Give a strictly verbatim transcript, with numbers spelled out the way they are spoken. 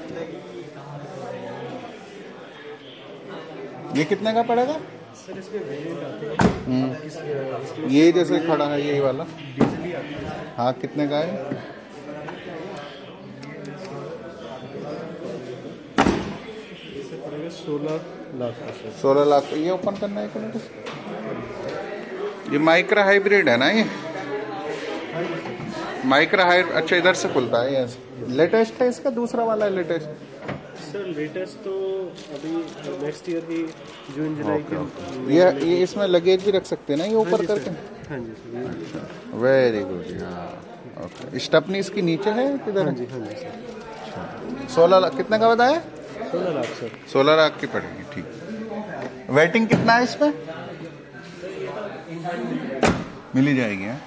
ये कितने का पड़ेगा सर? इसमें वेरिएंट आते हैं। हम्म। ये जैसे खड़ा है यही वाला डीजल आता है। हाँ, कितने का है? इससे पड़ेगा सोलह लाख का सर। सोलह लाख। ये ओपन करना है कलर। ये माइक्रा हाइब्रिड है ना? ये माइक्रा हाइब्रिड। अच्छा, इधर से खुलता है। यस, लेटेस्ट है इसका? दूसरा वाला है लेटेस्ट सर? लेटेस्ट तो अभी नेक्स्ट ईयर ही जून जुलाई के। ये ये इसमें लगेज भी रख सकते हैं ना ये ऊपर करके? हाँ जी सर। Very good. हाँ, ओके। स्टपनी इसकी नीचे है किधर? हाँ जी, हाँ जी सर। सोलह लाख कितने का बताया? सोलह लाख सर। सोलह लाख की पड़ेगी। ठीक। वेटिंग कितना है इसमें? मिल ही जाएगी। हाँ,